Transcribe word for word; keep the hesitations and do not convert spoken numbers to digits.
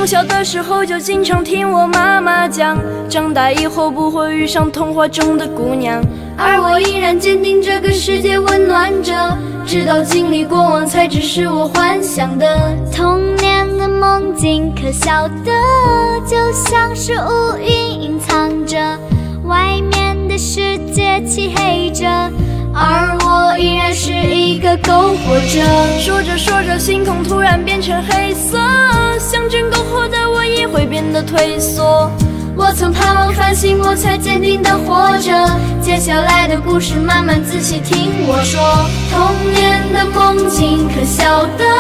从小的时候就经常听我妈妈讲，长大以后不会遇上童话中的姑娘。而我依然坚定这个世界温暖着，直到经历过往才只是我幻想的。 童年的梦境可笑的，就像是乌云隐藏着，外面的世界漆黑着， 而我依然是一个苟活者。说着说着，星空突然变成黑色，想整苟活的我也会变得退缩。我曾盼望繁星，我才坚定地活着。接下来的故事慢慢仔细听我说。童年的梦境可笑的，